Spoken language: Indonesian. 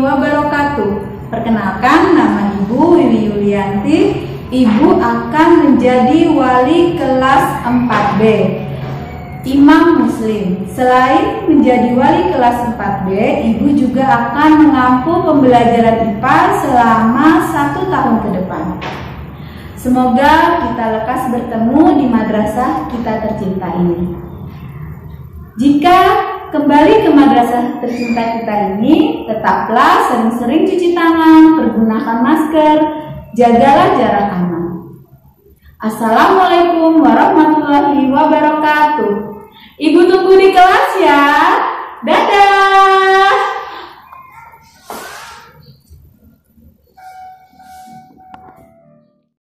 wabarakatuh. Perkenalkan, nama Ibu Wiwi Yulianti. Ibu akan menjadi wali kelas 4B Imam Muslim. Selain menjadi wali kelas 4B, Ibu juga akan mengampu pembelajaran IPA selama 1 tahun ke depan. Semoga kita lekas bertemu di madrasah kita tercinta ini. Jika kembali ke madrasah tercinta kita ini, tetaplah sering-sering cuci tangan, pergunakan masker, jagalah jarak aman. Assalamualaikum warahmatullahi wabarakatuh. Ibu tunggu di kelas ya. Dadah.